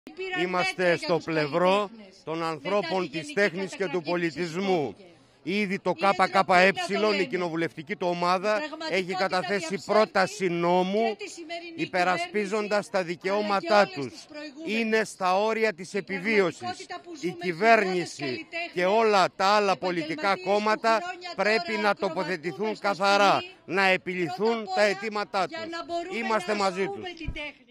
Είμαστε στο πλευρό των ανθρώπων της τέχνης και του πολιτισμού. Ήδη το ΚΚΕ, η κοινοβουλευτική του ομάδα, έχει καταθέσει πρόταση νόμου υπερασπίζοντας τα δικαιώματά τους. Είναι στα όρια της επιβίωσης. Η κυβέρνηση και όλα τα άλλα πολιτικά κόμματα πρέπει να τοποθετηθούν καθαρά, να επιληθούν τα αιτήματά τους. Είμαστε μαζί τους.